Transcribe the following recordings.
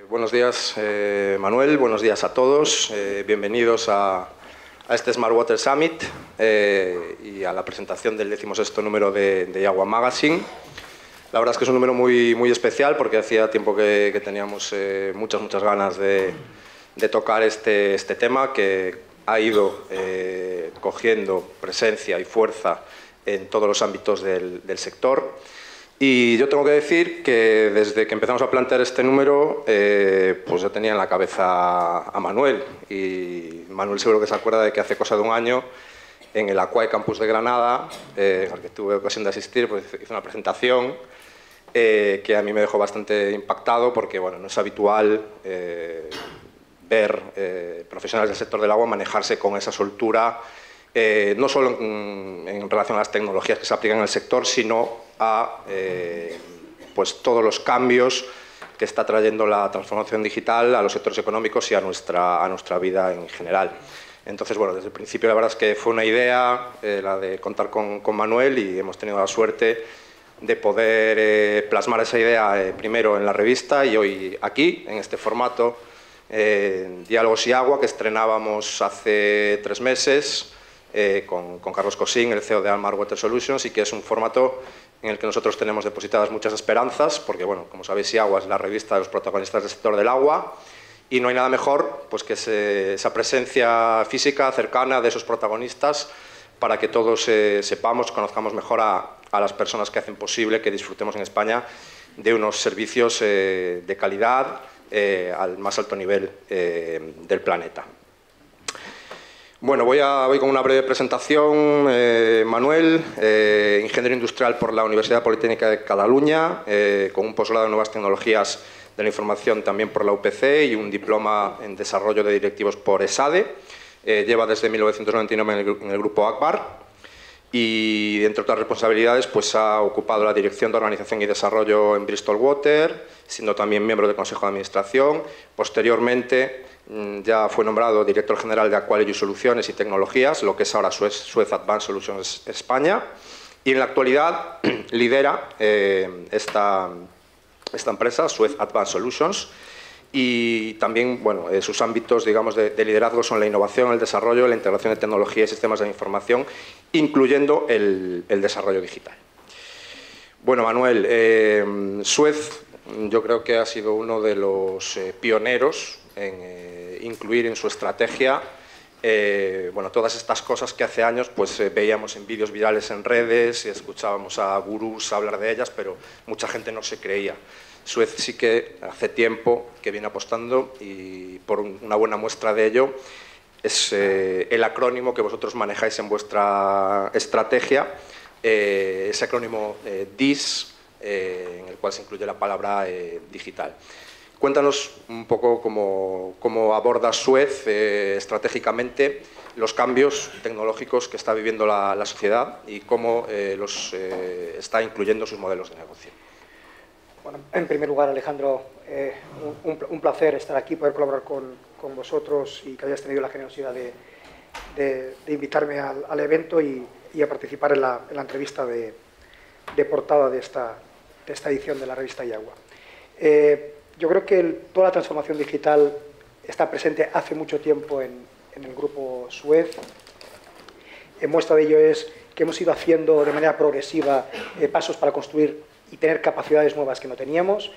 Buenos días, Manuel, buenos días a todos. Bienvenidos a este Smart Water Summit y a la presentación del 16º número de Iagua Magazine. La verdad es que es un número muy especial porque hacía tiempo que teníamos muchas ganas de tocar este tema que ha ido cogiendo presencia y fuerza en todos los ámbitos del sector. Y yo tengo que decir que desde que empezamos a plantear este número, pues yo tenía en la cabeza a Manuel. Y Manuel seguro que se acuerda de que hace cosa de un año, en el Aquae Campus de Granada, al que tuve ocasión de asistir, pues hice una presentación que a mí me dejó bastante impactado porque bueno, no es habitual ver profesionales del sector del agua manejarse con esa soltura, no solo en relación a las tecnologías que se aplican en el sector, sino a pues todos los cambios que está trayendo la transformación digital a los sectores económicos y a nuestra vida en general. Entonces, bueno, desde el principio la verdad es que fue una idea, la de contar con Manuel, y hemos tenido la suerte de poder plasmar esa idea primero en la revista y hoy aquí, en este formato, Diálogos y Agua, que estrenábamos hace 3 meses, con Carlos Cosín, el CEO de Almar Water Solutions, y que es un formato en el que nosotros tenemos depositadas muchas esperanzas, porque, bueno, como sabéis, Iagua es la revista de los protagonistas del sector del agua, y no hay nada mejor pues, que esa presencia física cercana de esos protagonistas para que todos sepamos, conozcamos mejor a las personas que hacen posible que disfrutemos en España de unos servicios de calidad al más alto nivel del planeta. Bueno, voy con una breve presentación. Manuel, ingeniero industrial por la Universidad Politécnica de Cataluña, con un posgrado en Nuevas Tecnologías de la Información también por la UPC y un diploma en Desarrollo de Directivos por ESADE. Lleva desde 1999 en el grupo Akbar y, entre otras responsabilidades, pues ha ocupado la Dirección de Organización y Desarrollo en Bristol Water, siendo también miembro del Consejo de Administración. Posteriormente, ya fue nombrado director general de Aqualia Soluciones y Tecnologías, lo que es ahora Suez Advanced Solutions España, y en la actualidad lidera esta empresa, Suez Advanced Solutions, y también bueno, sus ámbitos, digamos, de liderazgo son la innovación, el desarrollo, la integración de tecnología y sistemas de información, incluyendo el desarrollo digital. Bueno, Manuel, Suez yo creo que ha sido uno de los pioneros en incluir en su estrategia bueno, todas estas cosas que hace años pues, veíamos en vídeos virales en redes y escuchábamos a gurús hablar de ellas, pero mucha gente no se creía. Suez sí que hace tiempo que viene apostando, y por una buena muestra de ello es el acrónimo que vosotros manejáis en vuestra estrategia, ese acrónimo DIS, en el cual se incluye la palabra digital. Cuéntanos un poco cómo aborda Suez estratégicamente los cambios tecnológicos que está viviendo la sociedad y cómo los está incluyendo sus modelos de negocio. Bueno, en primer lugar, Alejandro, un placer estar aquí, poder colaborar con vosotros y que hayáis tenido la generosidad de invitarme al evento y a participar en la entrevista de portada de esta edición de la revista Iagua. Yo creo que toda la transformación digital está presente hace mucho tiempo en el grupo Suez. Muestra de ello es que hemos ido haciendo de manera progresiva pasos para construir y tener capacidades nuevas que no teníamos.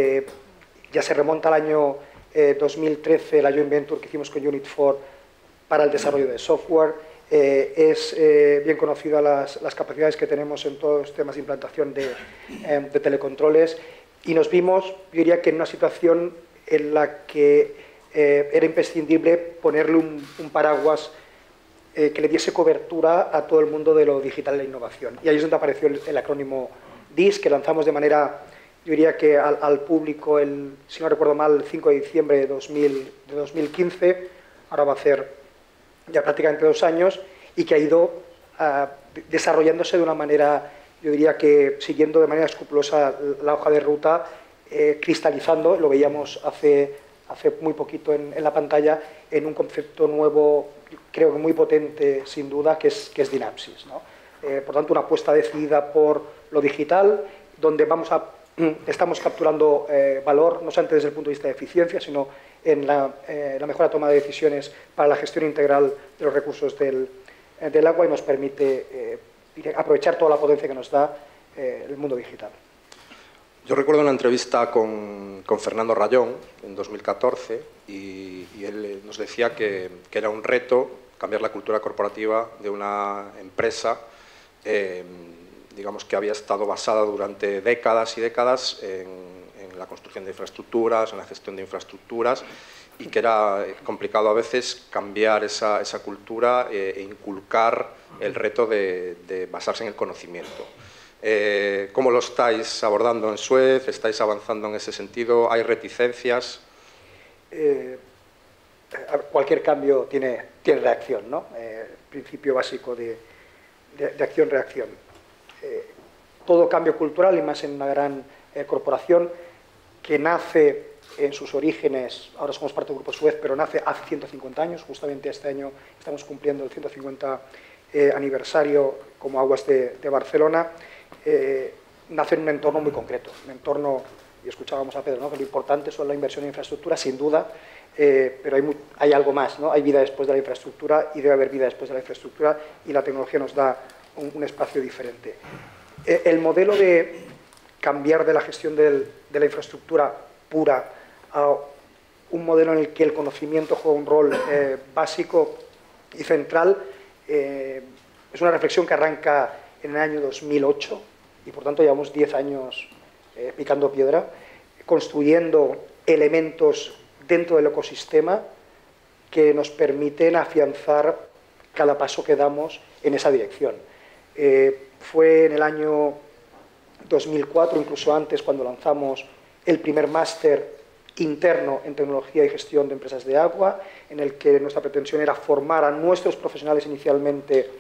Ya se remonta al año 2013, la joint venture que hicimos con Unit 4 para el desarrollo de software. Es bien conocida las capacidades que tenemos en todos los temas de implantación de telecontroles, y nos vimos, yo diría que en una situación en la que era imprescindible ponerle un paraguas que le diese cobertura a todo el mundo de lo digital y la innovación. Y ahí es donde apareció el acrónimo DIS, que lanzamos de manera, yo diría que al público, si no recuerdo mal, el 5 de diciembre de 2015, ahora va a hacer ya prácticamente 2 años, y que ha ido desarrollándose de una manera, yo diría que siguiendo de manera escrupulosa la hoja de ruta, cristalizando, lo veíamos hace muy poquito en la pantalla, en un concepto nuevo, creo que muy potente, sin duda, que es Dynapsis, ¿no? Por tanto, una apuesta decidida por lo digital, donde vamos a estamos capturando valor, no solamente desde el punto de vista de eficiencia, sino en la mejora toma de decisiones para la gestión integral de los recursos del agua y nos permite aprovechar toda la potencia que nos da el mundo digital. Yo recuerdo una entrevista con Fernando Rayón en 2014 y él nos decía que era un reto cambiar la cultura corporativa de una empresa digamos que había estado basada durante décadas y décadas en la construcción de infraestructuras, en la gestión de infraestructuras y que era complicado a veces cambiar esa cultura e inculcar el reto de basarse en el conocimiento. ¿Cómo lo estáis abordando en Suez? ¿Estáis avanzando en ese sentido? ¿Hay reticencias? Cualquier cambio tiene reacción, ¿no? Principio básico de acción-reacción. Todo cambio cultural, y más en una gran corporación que nace en sus orígenes, ahora somos parte del Grupo Suez, pero nace hace 150 años, justamente este año estamos cumpliendo el 150 aniversario como Aguas de Barcelona, nace en un entorno muy concreto, un entorno, y escuchábamos a Pedro, ¿no?, que lo importante es la inversión en infraestructura, sin duda, pero hay algo más, ¿no? Hay vida después de la infraestructura y debe haber vida después de la infraestructura y la tecnología nos da un espacio diferente. El modelo de cambiar de la gestión de la infraestructura pura a un modelo en el que el conocimiento juega un rol básico y central es una reflexión que arranca en el año 2008 y por tanto llevamos 10 años picando piedra, construyendo elementos dentro del ecosistema que nos permiten afianzar cada paso que damos en esa dirección. Fue en el año 2004, incluso antes, cuando lanzamos el primer máster interno en tecnología y gestión de empresas de agua, en el que nuestra pretensión era formar a nuestros profesionales inicialmente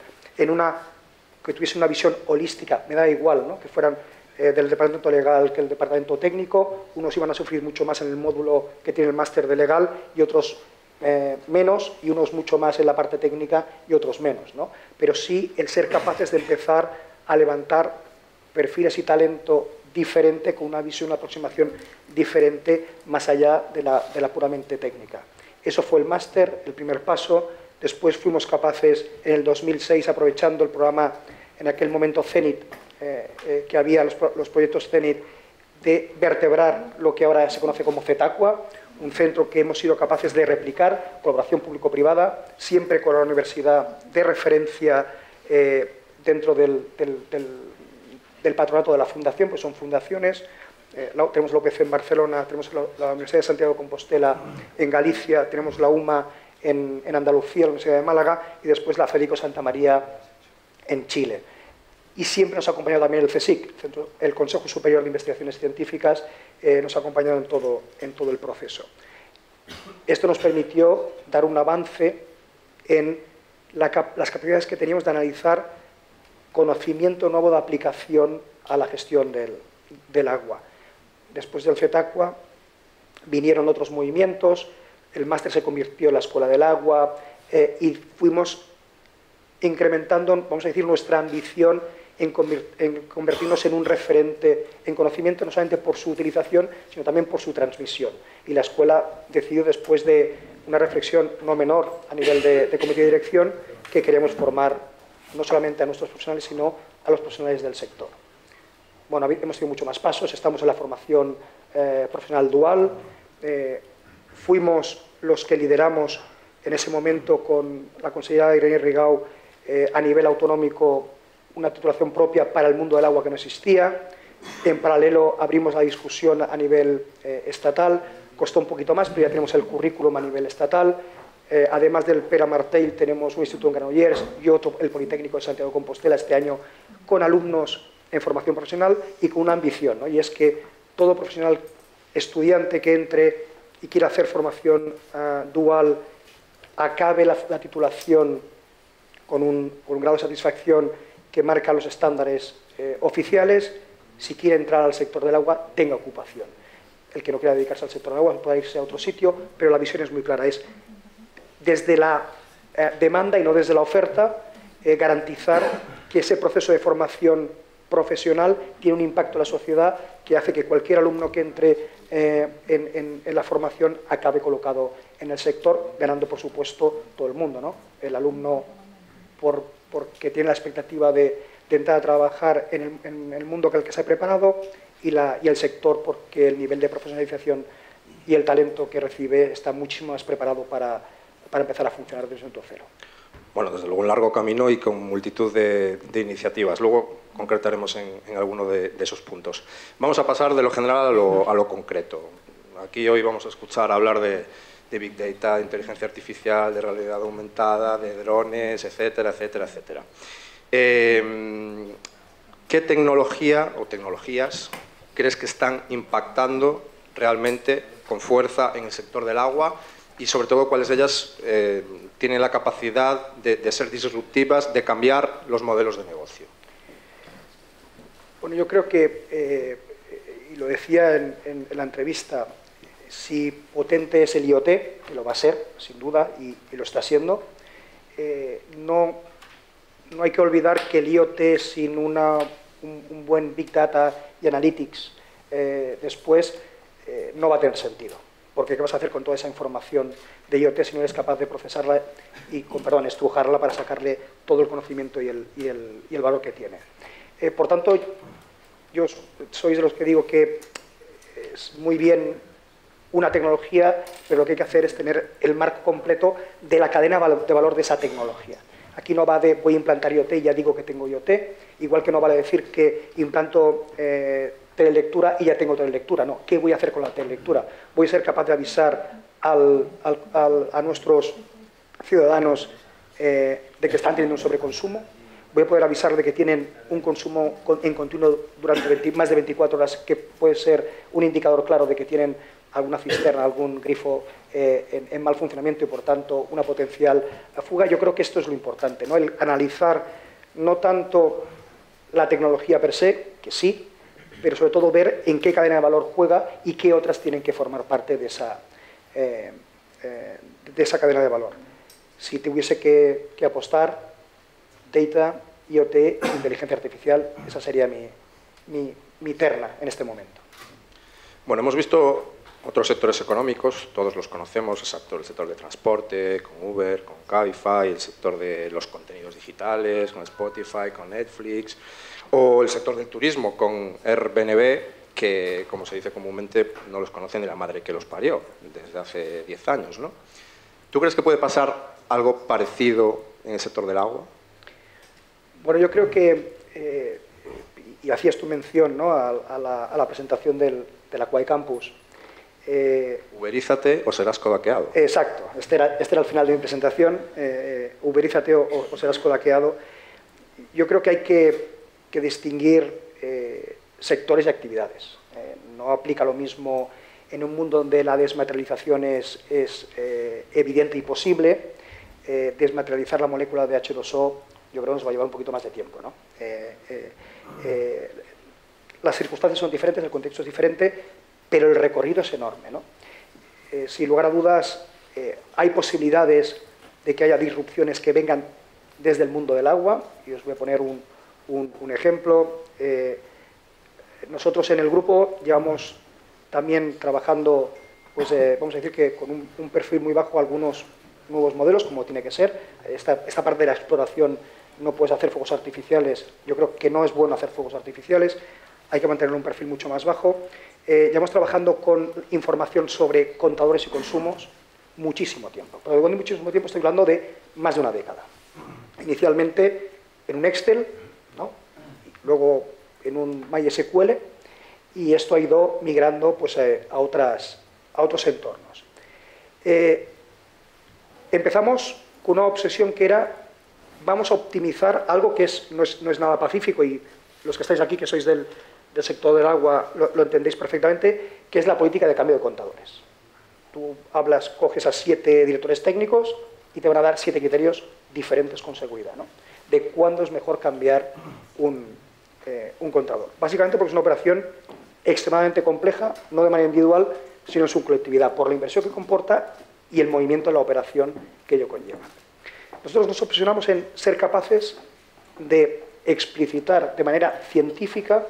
que tuviesen una visión holística, me da igual, ¿no?, que fueran del departamento legal que el departamento técnico. Unos iban a sufrir mucho más en el módulo que tiene el máster de legal y otros menos, y unos mucho más en la parte técnica y otros menos, ¿no? Pero sí el ser capaces de empezar a levantar perfiles y talento diferente, con una visión, una aproximación diferente, más allá de la puramente técnica. Eso fue el máster, el primer paso. Después fuimos capaces, en el 2006, aprovechando el programa, en aquel momento CENIT, que había los proyectos CENIT, de vertebrar lo que ahora se conoce como CETACUA, un centro que hemos sido capaces de replicar, colaboración público-privada, siempre con la universidad de referencia dentro del patronato de la fundación, pues son fundaciones. Tenemos la UPC en Barcelona, tenemos la Universidad de Santiago de Compostela en Galicia, tenemos la UMA en Andalucía, la Universidad de Málaga, y después la Federico Santa María en Chile. Y siempre nos ha acompañado también el CSIC, el Consejo Superior de Investigaciones Científicas, nos ha acompañado en todo el proceso. Esto nos permitió dar un avance en las capacidades que teníamos de analizar conocimiento nuevo de aplicación a la gestión del agua. Después del CETACUA vinieron otros movimientos, el máster se convirtió en la Escuela del Agua y fuimos incrementando, vamos a decir, nuestra ambición en convertirnos en un referente en conocimiento, no solamente por su utilización, sino también por su transmisión. Y la escuela decidió, después de una reflexión no menor a nivel de comité de dirección, que queríamos formar no solamente a nuestros profesionales, sino a los profesionales del sector. Bueno, hemos tenido muchos más pasos, estamos en la formación profesional dual, fuimos los que lideramos en ese momento con la consellera Irene Rigau a nivel autonómico una titulación propia para el mundo del agua que no existía. En paralelo abrimos la discusión a nivel estatal, costó un poquito más, pero ya tenemos el currículum a nivel estatal. Además del Pere Martell, tenemos un instituto en Granollers y otro, el Politécnico de Santiago de Compostela, este año con alumnos en formación profesional y con una ambición, ¿no? Y es que todo profesional estudiante que entre y quiera hacer formación dual acabe la titulación con un grado de satisfacción que marca los estándares oficiales. Si quiere entrar al sector del agua, tenga ocupación. El que no quiera dedicarse al sector del agua puede irse a otro sitio, pero la visión es muy clara, es desde la demanda y no desde la oferta, garantizar que ese proceso de formación profesional tiene un impacto en la sociedad que hace que cualquier alumno que entre en la formación acabe colocado en el sector, ganando, por supuesto, todo el mundo, ¿no? El alumno porque tiene la expectativa de entrar a trabajar en el mundo que el que se ha preparado y el sector porque el nivel de profesionalización y el talento que recibe está muchísimo más preparado para empezar a funcionar desde un cero. Bueno, desde luego un largo camino y con multitud de iniciativas. Luego concretaremos en alguno de esos puntos. Vamos a pasar de lo general a lo concreto. Aquí hoy vamos a escuchar hablar de Big Data, de inteligencia artificial, de realidad aumentada, de drones, etcétera, etcétera, etcétera. ¿Qué tecnología o tecnologías crees que están impactando realmente con fuerza en el sector del agua? Y sobre todo, ¿cuáles de ellas tienen la capacidad de ser disruptivas, de cambiar los modelos de negocio? Bueno, yo creo que, y lo decía en la entrevista, si potente es el IoT, que lo va a ser, sin duda, y lo está siendo, no hay que olvidar que el IoT sin un buen Big Data y Analytics después no va a tener sentido. Porque ¿qué vas a hacer con toda esa información de IoT si no eres capaz de procesarla y, estrujarla para sacarle todo el conocimiento y el valor que tiene? Por tanto, yo soy de los que digo que es muy bien una tecnología, pero lo que hay que hacer es tener el marco completo de la cadena de valor de esa tecnología. Aquí no va de voy a implantar IoT y ya digo que tengo IoT, igual que no vale decir que implanto telelectura y ya tengo telelectura. No, ¿qué voy a hacer con la telelectura? Voy a ser capaz de avisar a nuestros ciudadanos de que están teniendo un sobreconsumo. Voy a poder avisar de que tienen un consumo en continuo durante más de 24 horas, que puede ser un indicador claro de que tienen alguna cisterna, algún grifo en mal funcionamiento y, por tanto, una potencial fuga. Yo creo que esto es lo importante, ¿no? El analizar no tanto la tecnología per se, que sí, pero sobre todo ver en qué cadena de valor juega y qué otras tienen que formar parte de esa cadena de valor. Si tuviese que apostar, Data, IoT, inteligencia artificial, esa sería mi terna en este momento. Bueno, hemos visto otros sectores económicos, todos los conocemos, el sector de transporte, con Uber, con Cabify, el sector de los contenidos digitales, con Spotify, con Netflix, o el sector del turismo, con Airbnb, que, como se dice comúnmente, no los conoce ni la madre que los parió, desde hace 10 años, ¿no? ¿Tú crees que puede pasar algo parecido en el sector del agua? Bueno, yo creo que, y hacías tu mención, ¿no?, a la presentación del Aquae Campus. Uberízate o serás codaqueado. Exacto, este era el final de mi presentación, uberízate o serás codaqueado. Yo creo que hay que distinguir sectores y actividades. No aplica lo mismo en un mundo donde la desmaterialización es evidente y posible. Desmaterializar la molécula de H2O, yo creo que nos va a llevar un poquito más de tiempo, ¿no? Las circunstancias son diferentes, el contexto es diferente, pero el recorrido es enorme, ¿no? Sin lugar a dudas, hay posibilidades de que haya disrupciones que vengan desde el mundo del agua, y os voy a poner un ejemplo. Nosotros en el grupo llevamos también trabajando, pues, vamos a decir que con un perfil muy bajo, algunos nuevos modelos, como tiene que ser. Esta parte de la exploración no puedes hacer fuegos artificiales, yo creo que no es bueno hacer fuegos artificiales, hay que mantener un perfil mucho más bajo. Llevamos trabajando con información sobre contadores y consumos muchísimo tiempo. Pero cuando muchísimo tiempo estoy hablando de más de una década. Inicialmente en un Excel, ¿no?, luego en un MySQL, y esto ha ido migrando, pues, a otros entornos. Empezamos con una obsesión que era: vamos a optimizar algo que no es nada pacífico, y los que estáis aquí, que sois del sector del agua, lo entendéis perfectamente, que es la política de cambio de contadores. Tú coges a 7 directores técnicos y te van a dar 7 criterios diferentes con seguridad, ¿no?, de cuándo es mejor cambiar un contador. Básicamente porque es una operación extremadamente compleja, no de manera individual, sino en su colectividad, por la inversión que comporta y el movimiento de la operación que ello conlleva. Nosotros nos obsesionamos en ser capaces de explicitar de manera científica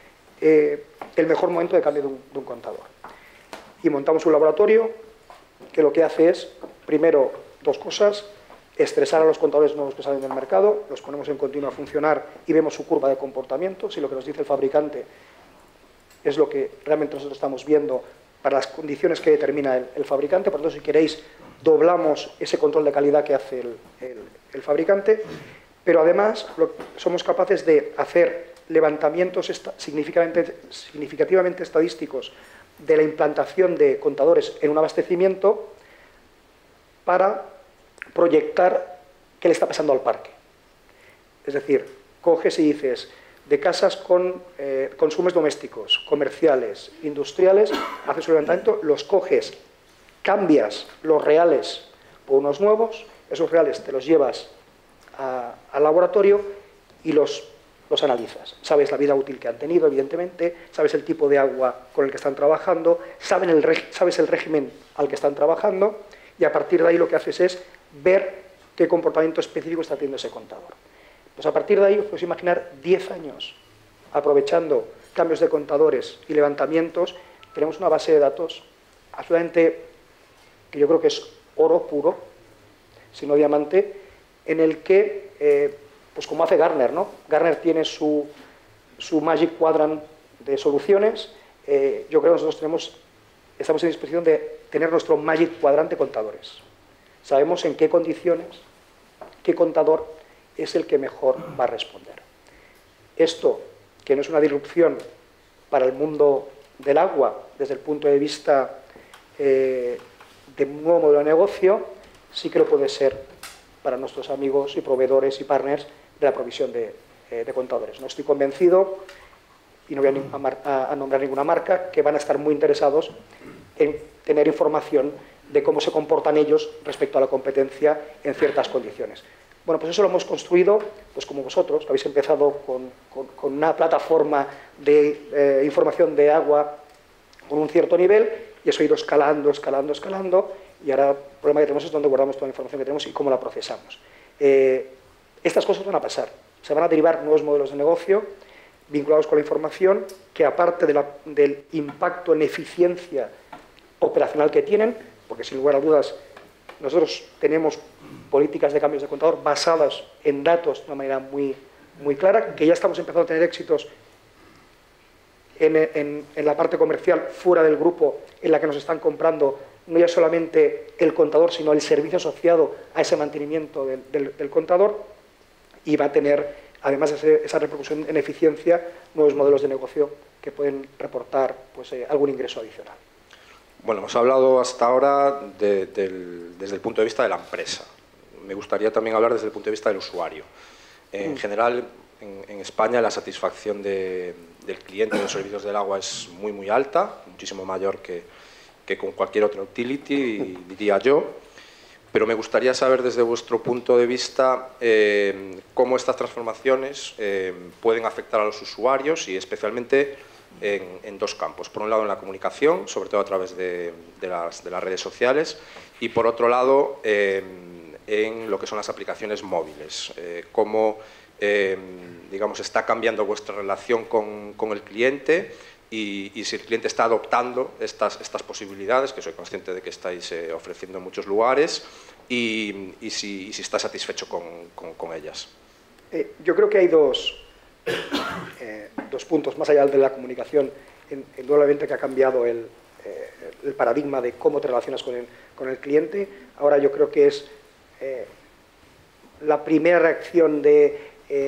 el mejor momento de cambio de un contador. Y montamos un laboratorio que lo que hace es, primero, dos cosas: estresar a los contadores nuevos que salen del mercado, los ponemos en continuo a funcionar y vemos su curva de comportamiento. Si lo que nos dice el fabricante es lo que realmente nosotros estamos viendo para las condiciones que determina el fabricante, por lo tanto, si queréis, doblamos ese control de calidad que hace el fabricante, pero además somos capaces de hacer levantamientos significativamente estadísticos de la implantación de contadores en un abastecimiento para proyectar qué le está pasando al parque. Es decir, coges y dices, de casas con consumos domésticos, comerciales, industriales, haces un levantamiento, los coges, cambias los reales por unos nuevos, esos reales te los llevas al laboratorio y los analizas. Sabes la vida útil que han tenido, evidentemente, sabes el tipo de agua con el que están trabajando, sabes el régimen al que están trabajando, y a partir de ahí lo que haces es ver qué comportamiento específico está teniendo ese contador. Pues a partir de ahí os podéis imaginar 10 años aprovechando cambios de contadores y levantamientos. Tenemos una base de datos absolutamente, que yo creo que es oro puro, si no diamante, en el que, pues como hace Gartner, ¿no? Gartner tiene su Magic Quadrant de soluciones. Yo creo que nosotros estamos en disposición de tener nuestro Magic Quadrant de contadores. Sabemos en qué condiciones, qué contador es el que mejor va a responder. Esto, que no es una disrupción para el mundo del agua desde el punto de vista de un nuevo modelo de negocio, sí que lo puede ser para nuestros amigos y proveedores y partners de la provisión de contadores. No estoy convencido, y no voy a nombrar ninguna marca, que van a estar muy interesados en tener información de cómo se comportan ellos respecto a la competencia en ciertas condiciones. Bueno, pues eso lo hemos construido, pues como vosotros, que habéis empezado con una plataforma de información de agua con un cierto nivel, y eso ha ido escalando, y ahora el problema que tenemos es dónde guardamos toda la información que tenemos y cómo la procesamos. Estas cosas van a pasar, se van a derivar nuevos modelos de negocio vinculados con la información, que aparte del impacto en eficiencia operacional que tienen, porque sin lugar a dudas nosotros tenemos políticas de cambios de contador basadas en datos de una manera muy, muy clara, que ya estamos empezando a tener éxitos en la parte comercial fuera del grupo, en la que nos están comprando no ya solamente el contador, sino el servicio asociado a ese mantenimiento del contador, y va a tener, además de esa repercusión en eficiencia, nuevos modelos de negocio que pueden reportar pues, algún ingreso adicional. Bueno, hemos hablado hasta ahora desde el punto de vista de la empresa. Me gustaría también hablar desde el punto de vista del usuario. En general, en España la satisfacción del cliente de los servicios del agua es muy, muy alta, muchísimo mayor que con cualquier otra utility, diría yo. Pero me gustaría saber desde vuestro punto de vista cómo estas transformaciones pueden afectar a los usuarios, y especialmente en dos campos. Por un lado, en la comunicación, sobre todo a través de las redes sociales, y por otro lado, en lo que son las aplicaciones móviles. Cómo, digamos, está cambiando vuestra relación con el cliente, y si el cliente está adoptando estas posibilidades, que soy consciente de que estáis ofreciendo en muchos lugares, y si está satisfecho con ellas. Yo creo que hay dos puntos, más allá de la comunicación, indudablemente que ha cambiado el paradigma de cómo te relacionas con el cliente. Ahora yo creo que es la primera reacción del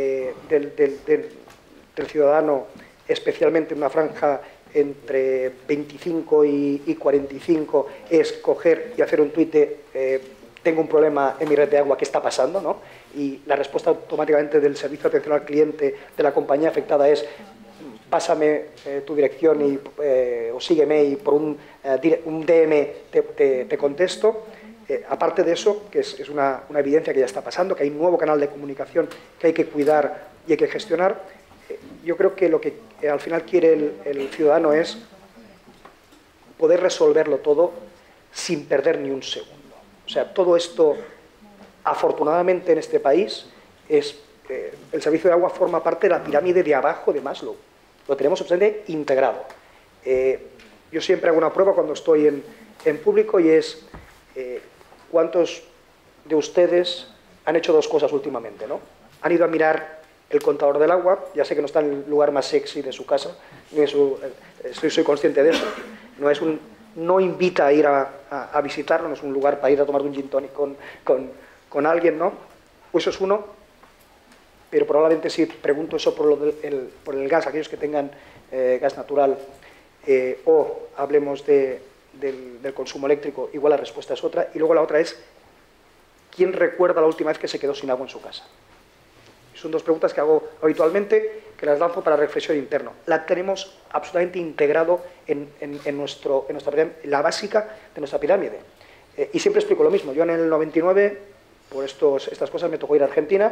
ciudadano, especialmente en una franja entre 25 y 45, es coger y hacer un tuit de tengo un problema en mi red de agua, ¿qué está pasando?, ¿no? Y la respuesta automáticamente del servicio de atención al cliente de la compañía afectada es pásame tu dirección o sígueme, y por un DM te contesto. Aparte de eso, que es una evidencia que ya está pasando, que hay un nuevo canal de comunicación que hay que cuidar y hay que gestionar, yo creo que lo que al final quiere el ciudadano es poder resolverlo todo sin perder ni un segundo. O sea, todo esto, afortunadamente en este país, es el servicio de agua forma parte de la pirámide de abajo de Maslow. Lo tenemos absolutamente integrado. Yo siempre hago una prueba cuando estoy en público y es ¿cuántos de ustedes han hecho dos cosas últimamente, ¿no? Han ido a mirar el contador del agua, ya sé que no está en el lugar más sexy de su casa, soy consciente de eso, no invita a ir a visitarlo, no es un lugar para ir a tomar un gin tonic con alguien, ¿no? Eso es uno, pero probablemente si pregunto eso por el gas, aquellos que tengan gas natural, o hablemos del consumo eléctrico, igual la respuesta es otra, y luego la otra es ¿quién recuerda la última vez que se quedó sin agua en su casa? Son dos preguntas que hago habitualmente, que las lanzo para reflexión interna. La tenemos absolutamente integrado en nuestra pirámide, la básica de nuestra pirámide. Y siempre explico lo mismo. Yo en el 99, por estas cosas, me tocó ir a Argentina.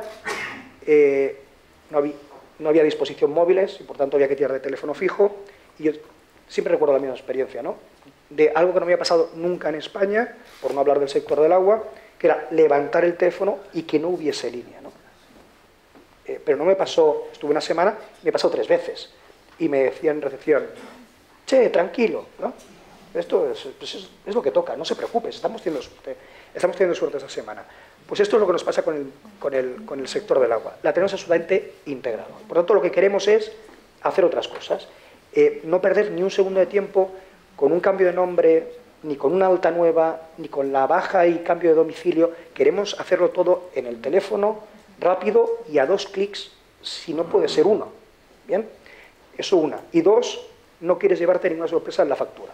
No había disposición móviles y, por tanto, había que tirar de teléfono fijo. Y yo siempre recuerdo la misma experiencia, ¿no? De algo que no me había pasado nunca en España, por no hablar del sector del agua, que era levantar el teléfono y que no hubiese línea, ¿no? Pero no me pasó, estuve una semana, me pasó 3 veces. Y me decían en recepción, che, tranquilo, ¿no? Esto es lo que toca, no se preocupe, estamos teniendo suerte esa semana. Pues esto es lo que nos pasa con el sector del agua. La tenemos absolutamente integrado. Por lo tanto, lo que queremos es hacer otras cosas. No perder ni un segundo de tiempo con un cambio de nombre, ni con una alta nueva, ni con la baja y cambio de domicilio. Queremos hacerlo todo en el teléfono, rápido y a 2 clics, si no puede ser 1. ¿Bien? Eso una. Y 2, no quieres llevarte ninguna sorpresa en la factura.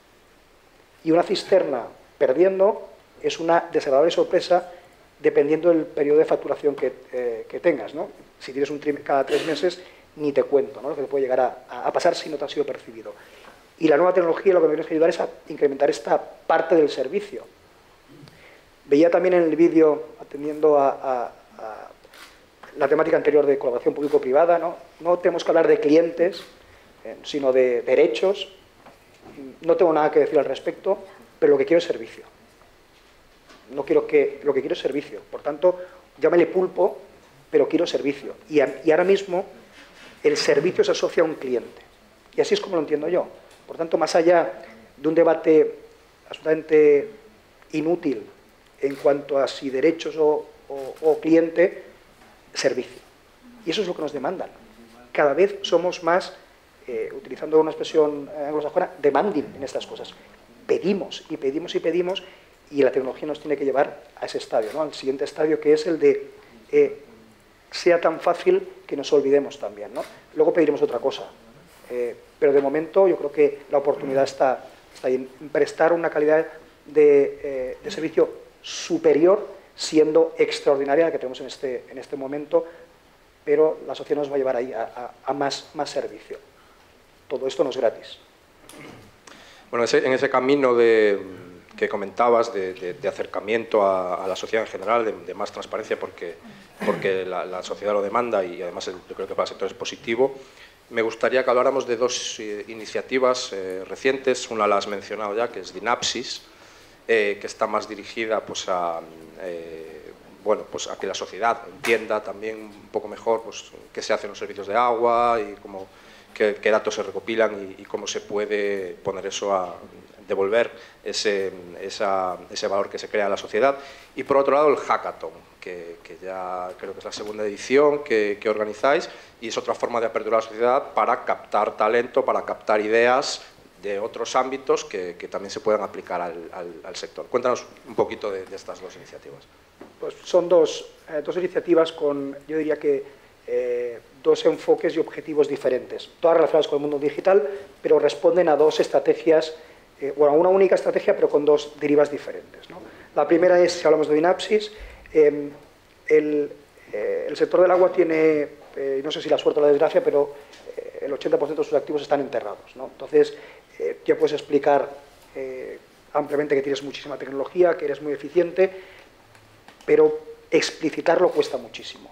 Y una cisterna perdiendo es una desagradable sorpresa dependiendo del periodo de facturación que tengas, ¿no? Si tienes un cada 3 meses, ni te cuento, ¿no? Lo que te puede llegar a pasar si no te ha sido percibido. Y la nueva tecnología lo que nos tiene que ayudar es a incrementar esta parte del servicio. Veía también en el vídeo, atendiendo a la temática anterior de colaboración público-privada, ¿no? No tenemos que hablar de clientes, sino de derechos. No tengo nada que decir al respecto, pero lo que quiero es servicio. Lo que quiero es servicio. Por tanto, llámale pulpo, pero quiero servicio. Y ahora mismo el servicio se asocia a un cliente. Y así es como lo entiendo yo. Por tanto, más allá de un debate absolutamente inútil en cuanto a si derechos o cliente, servicio. Y eso es lo que nos demandan. Cada vez somos más, utilizando una expresión anglosajona, demanding en estas cosas. Pedimos y pedimos y pedimos, y la tecnología nos tiene que llevar a ese estadio, ¿no? Al siguiente estadio, que es el de sea tan fácil que nos olvidemos también, ¿no? Luego pediremos otra cosa. Pero de momento yo creo que la oportunidad está ahí en prestar una calidad de servicio superior, siendo extraordinaria la que tenemos en este momento, pero la sociedad nos va a llevar ahí a más servicio. Todo esto no es gratis. Bueno, en ese camino que comentabas de acercamiento a la sociedad en general, de más transparencia, porque la sociedad lo demanda y además yo creo que para el sector es positivo, me gustaría que habláramos de 2 iniciativas recientes. Una la has mencionado ya, que es Dynapsis, que está más dirigida pues, a que la sociedad entienda también un poco mejor pues, qué se hace en los servicios de agua y qué datos se recopilan y cómo se puede poner eso a devolver ese valor que se crea a la sociedad. Y por otro lado el Hackathon, que ya creo que es la 2ª edición que organizáis, y es otra forma de apertura a la sociedad para captar talento, para captar ideas de otros ámbitos que también se puedan aplicar al sector. Cuéntanos un poquito de estas 2 iniciativas. Pues son dos iniciativas con, yo diría que, 2 enfoques y objetivos diferentes, todas relacionadas con el mundo digital, pero responden a 2 estrategias, a una única estrategia, pero con 2 derivas diferentes, ¿no? La primera es, si hablamos de Dynapsis, el sector del agua tiene, no sé si la suerte o la desgracia, pero el 80% de sus activos están enterrados, ¿no? Entonces, ya puedes explicar ampliamente que tienes muchísima tecnología, que eres muy eficiente, pero explicitarlo cuesta muchísimo.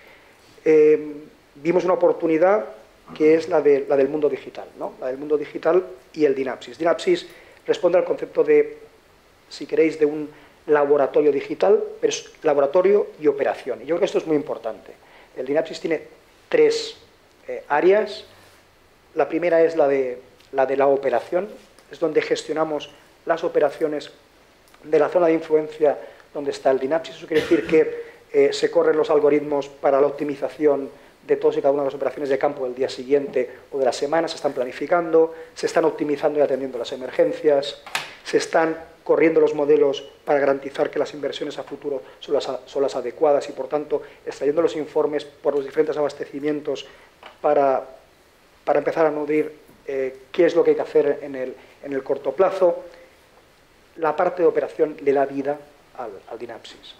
Vimos una oportunidad que es la del mundo digital, ¿no? La del mundo digital y el Dynapsis. Dynapsis responde al concepto de, si queréis, de un laboratorio digital, pero es laboratorio y operación. Y yo creo que esto es muy importante. El Dynapsis tiene tres áreas. La primera es la de la operación, es donde gestionamos las operaciones de la zona de influencia donde está el Dynapsis. Eso quiere decir que se corren los algoritmos para la optimización de todas y cada una de las operaciones de campo del día siguiente o de la semana, se están planificando, se están optimizando y atendiendo las emergencias, se están corriendo los modelos para garantizar que las inversiones a futuro son las adecuadas y, por tanto, extrayendo los informes por los diferentes abastecimientos para empezar a nutrir qué es lo que hay que hacer en el corto plazo. La parte de operación le da vida al Dynapsis.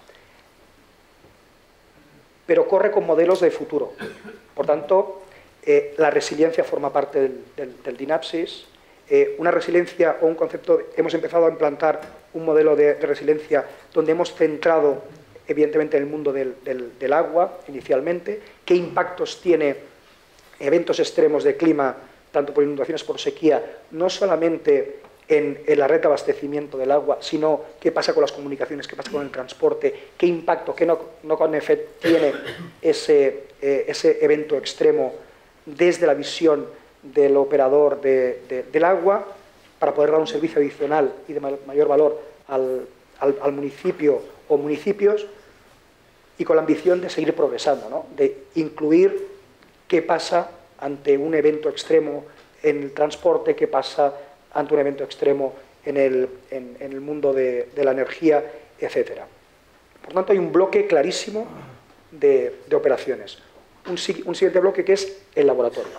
Pero corre con modelos de futuro. Por tanto, la resiliencia forma parte del Dynapsis. Una resiliencia o un concepto, hemos empezado a implantar un modelo de resiliencia donde hemos centrado, evidentemente, en el mundo del agua, inicialmente, qué impactos tiene eventos extremos de clima, tanto por inundaciones como por sequía, no solamente en la red de abastecimiento del agua, sino qué pasa con las comunicaciones, qué pasa con el transporte, qué impacto, qué knock-on-effect tiene ese evento extremo desde la visión del operador del agua, para poder dar un servicio adicional y de mayor valor al municipio o municipios, y con la ambición de seguir progresando, ¿no? De incluir qué pasa ante un evento extremo en el transporte, qué pasa ante un evento extremo en el mundo de la energía, etc. Por tanto, hay un bloque clarísimo de operaciones. Un siguiente bloque que es el laboratorio.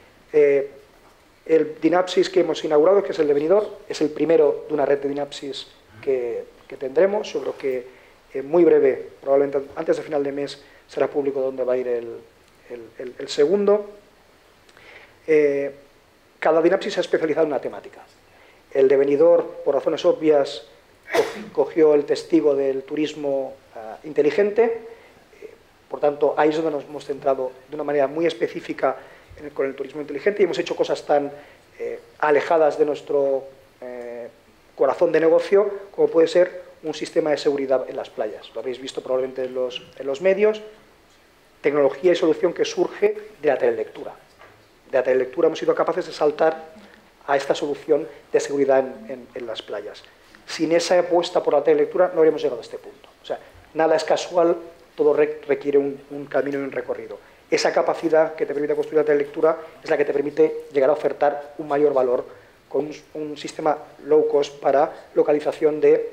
El Dynapsis que hemos inaugurado, que es el de Benidorm, es el primero de una red de Dynapsis que tendremos. Yo creo que muy breve, probablemente antes de final de mes, será público dónde va a ir el segundo. Cada Dynapsis se ha especializado en una temática. El de Benidorm, por razones obvias, cogió el testigo del turismo inteligente. Por tanto, ahí es donde nos hemos centrado de una manera muy específica con el turismo inteligente, y hemos hecho cosas tan alejadas de nuestro corazón de negocio como puede ser un sistema de seguridad en las playas. Lo habéis visto probablemente en los medios. Tecnología y solución que surge de la telelectura. De la telelectura hemos sido capaces de saltar a esta solución de seguridad en las playas. Sin esa apuesta por la telelectura no habríamos llegado a este punto. O sea, nada es casual, todo requiere un camino y un recorrido. Esa capacidad que te permite construir la telelectura es la que te permite llegar a ofertar un mayor valor con un sistema low cost para localización de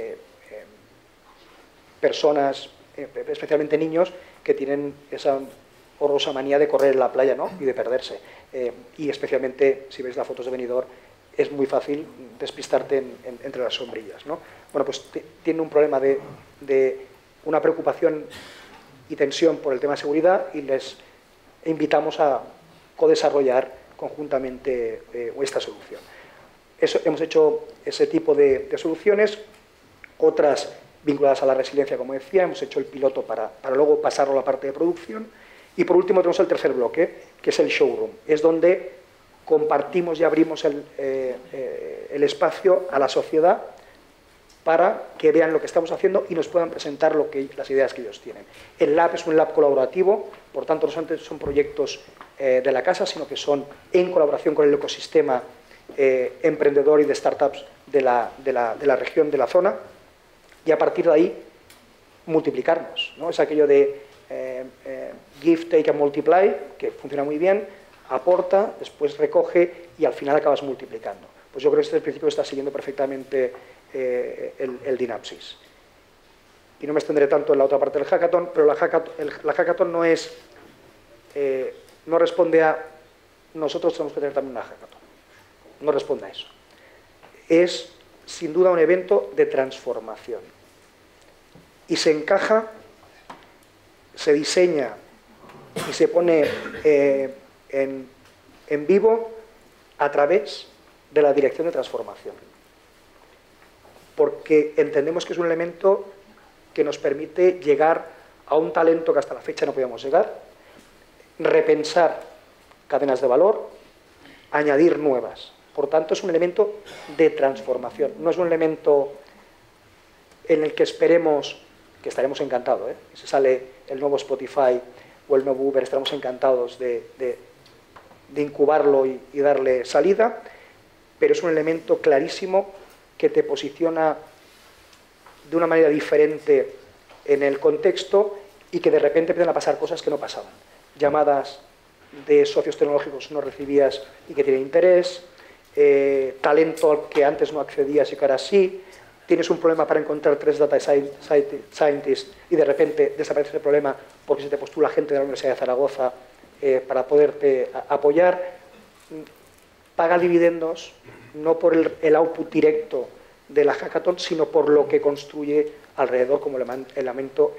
personas, especialmente niños, que tienen esa horrorosa manía de correr en la playa, ¿no? Y de perderse. Y especialmente, si veis las fotos de Benidorm, es muy fácil despistarte entre las sombrillas, ¿no? Bueno, pues tiene un problema de una preocupación y tensión por el tema de seguridad, y les invitamos a codesarrollar conjuntamente esta solución. Hemos hecho ese tipo de soluciones, otras vinculadas a la resiliencia, como decía. Hemos hecho el piloto para luego pasarlo a la parte de producción. Y por último tenemos el tercer bloque, que es el showroom. Es donde compartimos y abrimos el espacio a la sociedad para que vean lo que estamos haciendo y nos puedan presentar las ideas que ellos tienen. El lab es un lab colaborativo, por tanto no solamente son proyectos de la casa, sino que son en colaboración con el ecosistema emprendedor y de startups de la región, de la zona, y a partir de ahí multiplicarnos, ¿no? Es aquello de give, take and multiply, que funciona muy bien, aporta, después recoge y al final acabas multiplicando. Pues yo creo que este es el principio que está siguiendo perfectamente el Dynapsis. Y no me extenderé tanto en la otra parte del hackathon, pero la hackathon no responde a nosotros tenemos que tener también una hackathon. No responde a eso. Es sin duda un evento de transformación. Y se encaja, se diseña y se pone en vivo a través de la dirección de transformación. Porque entendemos que es un elemento que nos permite llegar a un talento que hasta la fecha no podíamos llegar, repensar cadenas de valor, añadir nuevas. Por tanto, es un elemento de transformación. No es un elemento en el que esperemos, que estaremos encantados, si sale el nuevo Spotify, o el nuevo Uber, estaremos encantados de incubarlo y darle salida, pero es un elemento clarísimo que te posiciona de una manera diferente en el contexto y que de repente empiezan a pasar cosas que no pasaban. Llamadas de socios tecnológicos no recibías y que tienen interés, talento al que antes no accedías y que ahora sí, tienes un problema para encontrar 3 data scientists y de repente desaparece el problema porque se te postula gente de la Universidad de Zaragoza para poderte apoyar. Paga dividendos no por el output directo de la hackathon, sino por lo que construye alrededor como elemento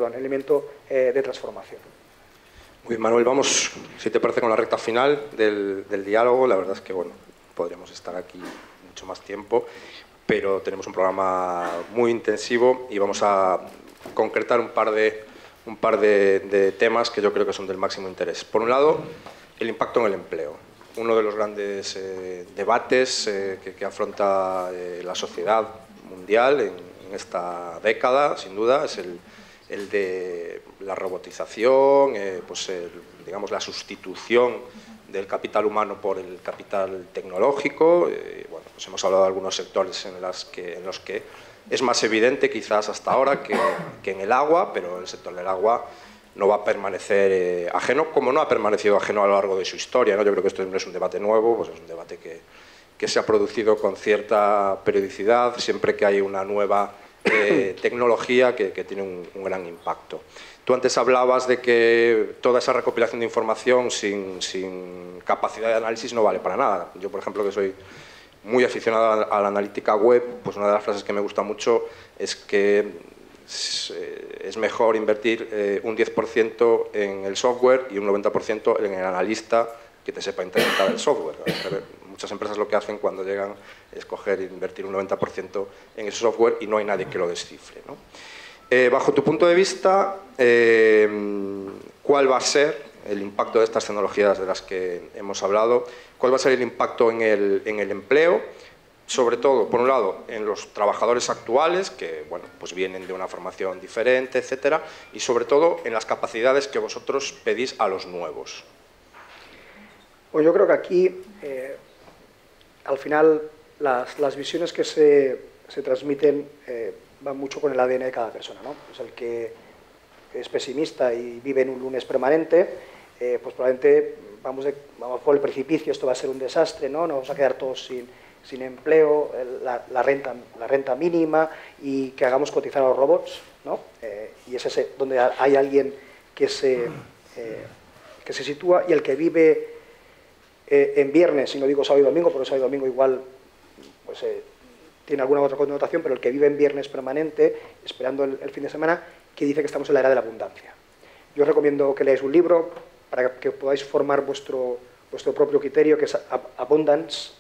de transformación. Muy bien, Manuel, vamos, si te parece, con la recta final del diálogo. La verdad es que, bueno, podríamos estar aquí mucho más tiempo, pero tenemos un programa muy intensivo y vamos a concretar un par de temas que yo creo que son del máximo interés. Por un lado, el impacto en el empleo. Uno de los grandes debates que afronta la sociedad mundial en esta década, sin duda, es el de la robotización, digamos, la sustitución del capital humano por el capital tecnológico. Bueno, pues hemos hablado de algunos sectores en los que es más evidente quizás hasta ahora que en el agua, pero el sector del agua no va a permanecer ajeno, como no ha permanecido ajeno a lo largo de su historia, ¿no? Yo creo que esto no es un debate nuevo, pues es un debate que se ha producido con cierta periodicidad, siempre que hay una nueva tecnología que tiene un gran impacto. Tú antes hablabas de que toda esa recopilación de información sin capacidad de análisis no vale para nada. Yo, por ejemplo, que soy muy aficionado a la analítica web, pues una de las frases que me gusta mucho es que es mejor invertir un 10% en el software y un 90% en el analista que te sepa interpretar el software. Muchas empresas lo que hacen cuando llegan es invertir un 90% en ese software y no hay nadie que lo descifre, ¿no? Bajo tu punto de vista, ¿cuál va a ser el impacto de estas tecnologías de las que hemos hablado? ¿Cuál va a ser el impacto en el empleo? Sobre todo, por un lado, en los trabajadores actuales, que bueno, pues vienen de una formación diferente, etcétera, y sobre todo en las capacidades que vosotros pedís a los nuevos. Pues yo creo que aquí, al final, las visiones que se transmiten van mucho con el ADN de cada persona, ¿no? Pues el que es pesimista y vive en un lunes permanente, pues probablemente vamos por el precipicio, esto va a ser un desastre, ¿no? Nos vamos a quedar todos sin empleo, la renta mínima y que hagamos cotizar a los robots, ¿no? Y es ese donde hay alguien que se sitúa, y el que vive en viernes, y no digo sábado y domingo, porque sábado y domingo igual pues, tiene alguna otra connotación, pero el que vive en viernes permanente, esperando el fin de semana, que dice que estamos en la era de la abundancia. Yo os recomiendo que leáis un libro para que podáis formar vuestro propio criterio, que es Abundance,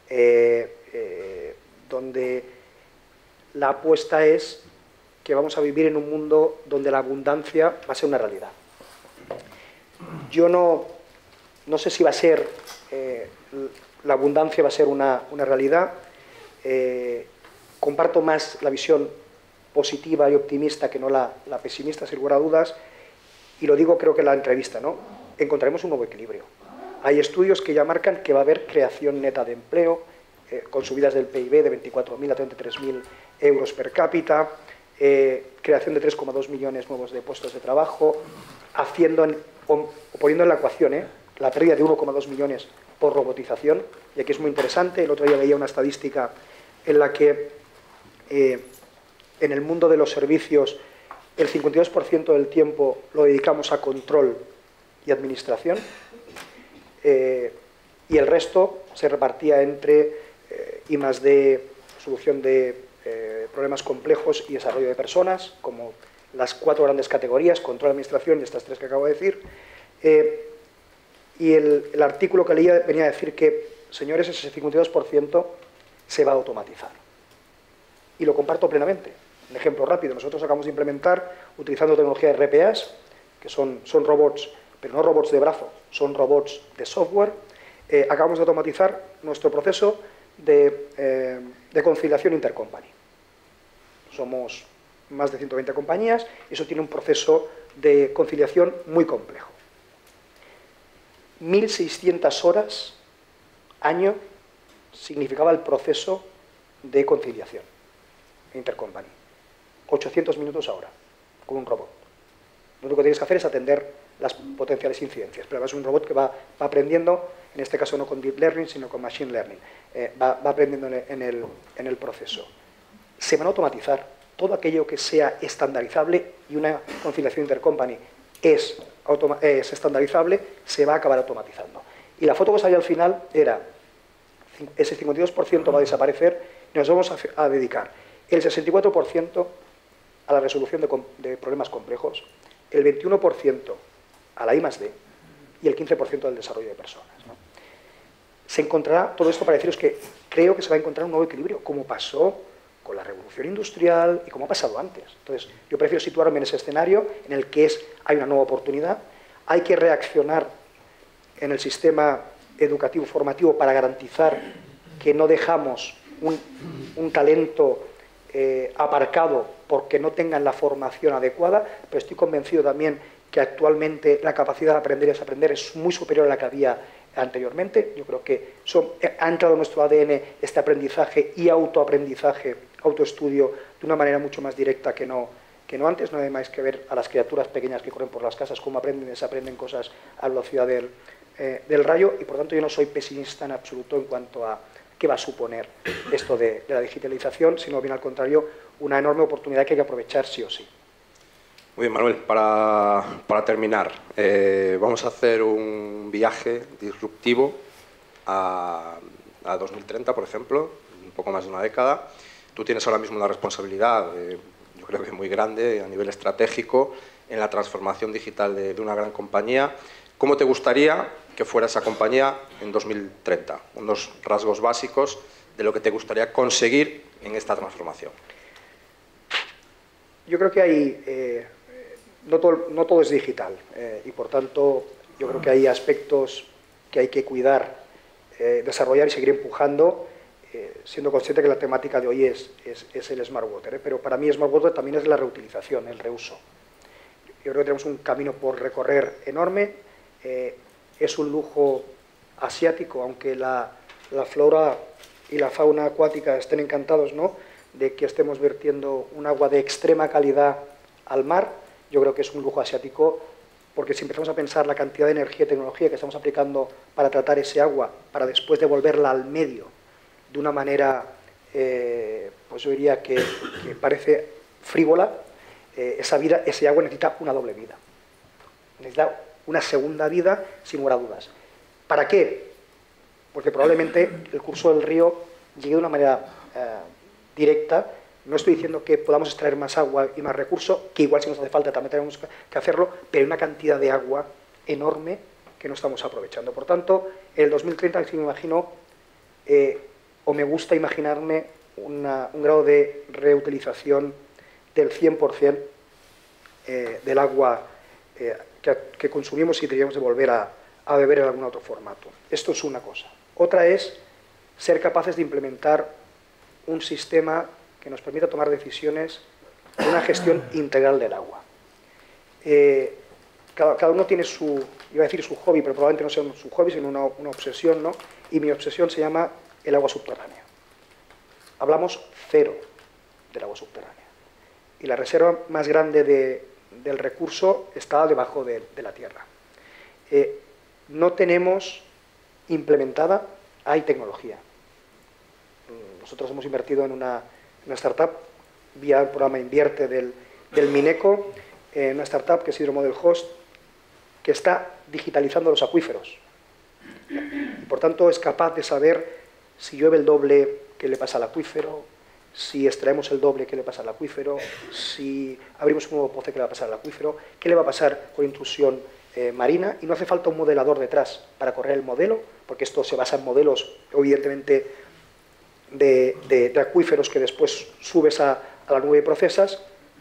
donde la apuesta es que vamos a vivir en un mundo donde la abundancia va a ser una realidad. Yo no sé si va a ser, la abundancia va a ser una realidad. Comparto más la visión positiva y optimista que no la pesimista, sin lugar a dudas, y lo digo creo que en la entrevista, ¿no? Encontraremos un nuevo equilibrio. Hay estudios que ya marcan que va a haber creación neta de empleo, con subidas del PIB de 24.000 a 33.000 euros per cápita, creación de 3,2 millones nuevos de puestos de trabajo, poniendo en la ecuación la pérdida de 1,2 millones por robotización, y aquí es muy interesante. El otro día veía una estadística en la que en el mundo de los servicios el 52% del tiempo lo dedicamos a control y administración, y el resto se repartía entre I+D, solución de problemas complejos y desarrollo de personas, como las 4 grandes categorías: control, administración y estas 3 que acabo de decir. Y el artículo que leía venía a decir que, señores, ese 52% se va a automatizar. Y lo comparto plenamente. Un ejemplo rápido: nosotros acabamos de implementar, utilizando tecnología de RPAs, que son robots, pero no robots de brazo, son robots de software. Acabamos de automatizar nuestro proceso de conciliación intercompany. Somos más de 120 compañías, eso tiene un proceso de conciliación muy complejo. 1.600 horas año significaba el proceso de conciliación intercompany. 800 minutos ahora, con un robot. Lo único que tienes que hacer es atender las potenciales incidencias, pero además es un robot que va aprendiendo, en este caso no con Deep Learning, sino con Machine Learning, va aprendiendo en el proceso. Se van a automatizar todo aquello que sea estandarizable, y una conciliación intercompany es estandarizable, se va a acabar automatizando. Y la foto que salía al final era, ese 52% va a desaparecer y nos vamos a dedicar el 64% a la resolución de problemas complejos, el 21% a la I+D y el 15% al desarrollo de personas, ¿no? Se encontrará todo esto para deciros que creo que se va a encontrar un nuevo equilibrio, como pasó con la revolución industrial y como ha pasado antes. Entonces, yo prefiero situarme en ese escenario en el que hay una nueva oportunidad, hay que reaccionar en el sistema educativo formativo para garantizar que no dejamos un talento aparcado porque no tengan la formación adecuada, pero estoy convencido también que actualmente la capacidad de aprender y desaprender es muy superior a la que había anteriormente. Yo creo que ha entrado en nuestro ADN este aprendizaje y autoaprendizaje, autoestudio, de una manera mucho más directa que no antes. No hay más que ver a las criaturas pequeñas que corren por las casas, cómo aprenden y desaprenden cosas a la velocidad del rayo, y por tanto yo no soy pesimista en absoluto en cuanto a qué va a suponer esto de la digitalización, sino bien al contrario, una enorme oportunidad que hay que aprovechar sí o sí. Muy bien, Manuel, para terminar, vamos a hacer un viaje disruptivo a 2030, por ejemplo, un poco más de una década. Tú tienes ahora mismo una responsabilidad, yo creo que muy grande a nivel estratégico, en la transformación digital de una gran compañía. ¿Cómo te gustaría que fuera esa compañía en 2030? Unos rasgos básicos de lo que te gustaría conseguir en esta transformación. Yo creo que hay... no todo es digital, y por tanto yo creo que hay aspectos que hay que cuidar, desarrollar y seguir empujando, siendo consciente que la temática de hoy es el Smart Water, pero para mí Smart Water también es la reutilización, el reuso. Yo creo que tenemos un camino por recorrer enorme. Es un lujo asiático, aunque la flora y la fauna acuática estén encantados, ¿no?, de que estemos vertiendo un agua de extrema calidad al mar. Yo creo que es un lujo asiático, porque si empezamos a pensar la cantidad de energía y tecnología que estamos aplicando para tratar ese agua, para después devolverla al medio de una manera, pues yo diría que parece frívola, ese agua necesita una doble vida. Necesita una segunda vida, sin lugar a dudas. ¿Para qué? Porque probablemente el curso del río llegue de una manera directa. No estoy diciendo que podamos extraer más agua y más recursos, que igual si nos hace falta también tenemos que hacerlo, pero hay una cantidad de agua enorme que no estamos aprovechando. Por tanto, en el 2030 sí me imagino, o me gusta imaginarme, un grado de reutilización del 100% del agua que consumimos y deberíamos de volver a beber en algún otro formato. Esto es una cosa. Otra es ser capaces de implementar un sistema que nos permita tomar decisiones de una gestión integral del agua. Cada uno tiene iba a decir su hobby, pero probablemente no sea su hobby, sino una obsesión, ¿no? Y mi obsesión se llama el agua subterránea. Hablamos cero del agua subterránea. Y la reserva más grande del recurso está debajo de la tierra. No tenemos implementada, hay tecnología. Nosotros hemos invertido en una startup vía el programa Invierte del Mineco, una startup que es Hydromodel Host, que está digitalizando los acuíferos. Y por tanto es capaz de saber si llueve el doble, qué le pasa al acuífero, si extraemos el doble, qué le pasa al acuífero, si abrimos un nuevo pozo, qué le va a pasar al acuífero, qué le va a pasar con intrusión marina. Y no hace falta un modelador detrás para correr el modelo, porque esto se basa en modelos, evidentemente, de acuíferos que después subes a la nube y procesas.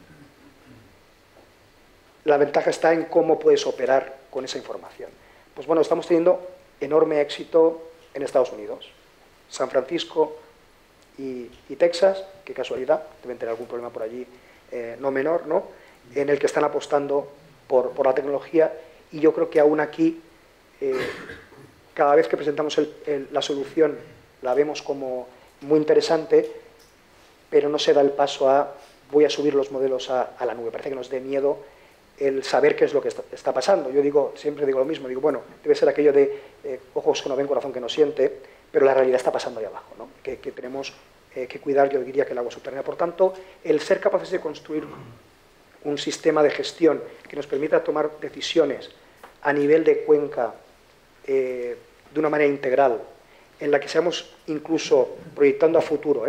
La ventaja está en cómo puedes operar con esa información. Pues bueno, estamos teniendo enorme éxito en Estados Unidos. San Francisco y Texas, qué casualidad, deben tener algún problema por allí no menor, ¿no?, en el que están apostando por la tecnología, y yo creo que aún aquí, cada vez que presentamos la solución, la vemos como muy interesante, pero no se da el paso a voy a subir los modelos a la nube. Parece que nos dé miedo el saber qué es lo que está pasando. Yo siempre digo lo mismo, digo, bueno, debe ser aquello de ojos que no ven, corazón que no siente, pero la realidad está pasando ahí abajo, ¿no? Que tenemos que cuidar, yo diría, que el agua subterránea. Por tanto, el ser capaces de construir un sistema de gestión que nos permita tomar decisiones a nivel de cuenca de una manera integral, en la que seamos incluso proyectando a futuro,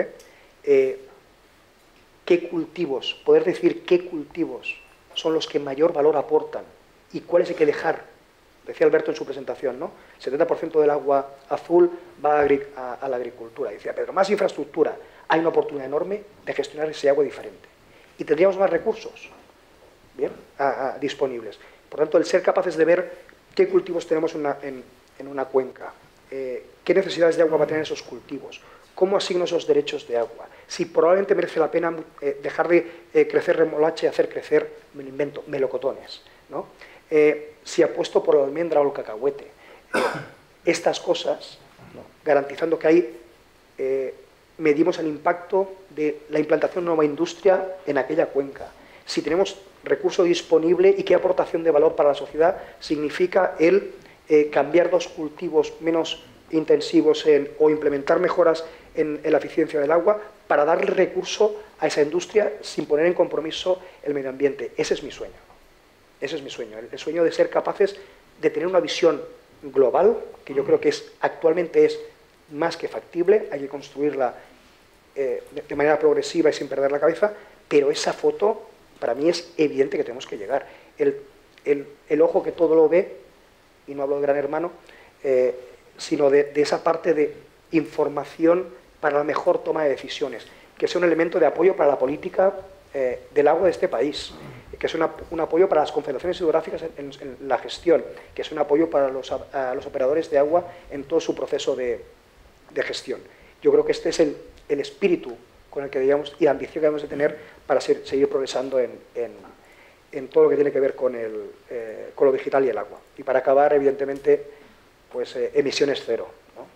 qué cultivos, poder decir qué cultivos son los que mayor valor aportan y cuáles hay que dejar. Decía Alberto en su presentación, ¿no? El 70% del agua azul va a la agricultura. Decía Pedro, más infraestructura, hay una oportunidad enorme de gestionar ese agua diferente. Y tendríamos más recursos, ¿bien?, disponibles. Por tanto, el ser capaces de ver qué cultivos tenemos en una cuenca, qué necesidades de agua va a tener esos cultivos, cómo asigno esos derechos de agua, si probablemente merece la pena dejar de crecer remolacha y hacer crecer, me lo invento, melocotones, ¿no? Si apuesto por la almendra o el cacahuete. Estas cosas, ¿no?, garantizando que ahí medimos el impacto de la implantación de nueva industria en aquella cuenca. Si tenemos recurso disponible y qué aportación de valor para la sociedad significa el cambiar dos cultivos menos intensivos o implementar mejoras en la eficiencia del agua para darle recurso a esa industria sin poner en compromiso el medio ambiente. Ese es mi sueño. Ese es mi sueño, el sueño de ser capaces de tener una visión global, que yo creo que actualmente es más que factible, hay que construirla de manera progresiva y sin perder la cabeza, pero esa foto, para mí es evidente que tenemos que llegar. El ojo que todo lo ve, y no hablo de Gran Hermano, sino de esa parte de información para la mejor toma de decisiones, que sea un elemento de apoyo para la política del agua de este país, que es un apoyo para las confederaciones hidrográficas en la gestión, que es un apoyo para los operadores de agua en todo su proceso de gestión. Yo creo que este es el espíritu con el que debíamos y la ambición que debemos de tener para seguir progresando en todo lo que tiene que ver con lo digital y el agua. Y para acabar, evidentemente, pues emisiones cero, ¿no?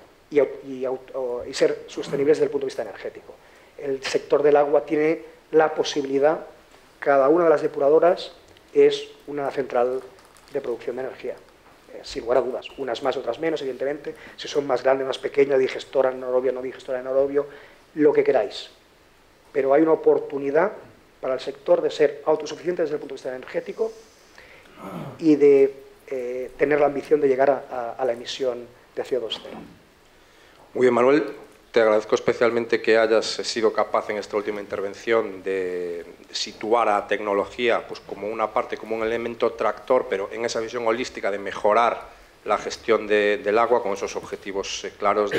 Y ser sostenibles desde el punto de vista energético. El sector del agua tiene la posibilidad, cada una de las depuradoras es una central de producción de energía, sin lugar a dudas, unas más, otras menos, evidentemente, si son más grandes, más pequeñas, digestora anaerobio, no digestora anaerobio, lo que queráis. Pero hay una oportunidad para el sector de ser autosuficiente desde el punto de vista energético y de tener la ambición de llegar a la emisión de CO2 cero. Muy bien, Manuel. Te agradezco especialmente que hayas sido capaz en esta última intervención de situar a tecnología pues, como una parte, como un elemento tractor, pero en esa visión holística de mejorar la gestión del agua con esos objetivos claros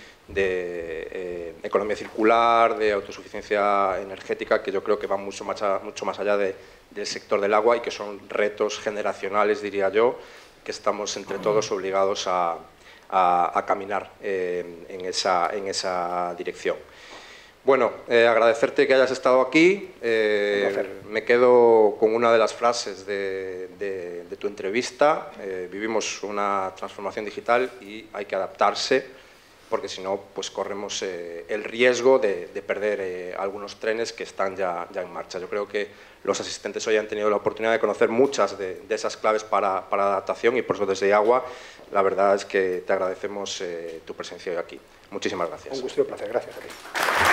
de economía circular, de autosuficiencia energética, que yo creo que van mucho más allá del sector del agua y que son retos generacionales, diría yo, que estamos entre todos obligados a caminar en esa dirección. Bueno, agradecerte que hayas estado aquí. Me quedo con una de las frases de tu entrevista. Vivimos una transformación digital y hay que adaptarse, porque si no, pues corremos el riesgo de perder algunos trenes que están ya en marcha. Yo creo que los asistentes hoy han tenido la oportunidad de conocer muchas de esas claves para la adaptación y por eso desde Agua la verdad es que te agradecemos tu presencia hoy aquí. Muchísimas gracias. Un gusto y un placer. Gracias a ti.